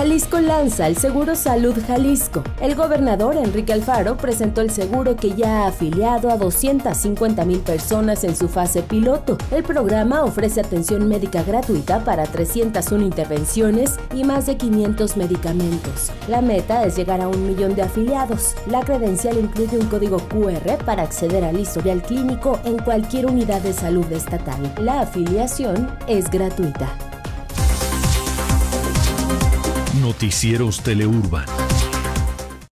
Jalisco lanza el Seguro Salud Jalisco. El gobernador Enrique Alfaro presentó el seguro que ya ha afiliado a 250,000 personas en su fase piloto. El programa ofrece atención médica gratuita para 301 intervenciones y más de 500 medicamentos. La meta es llegar a 1 millón de afiliados. La credencial incluye un código QR para acceder al historial clínico en cualquier unidad de salud estatal. La afiliación es gratuita. Noticieros Teleurban.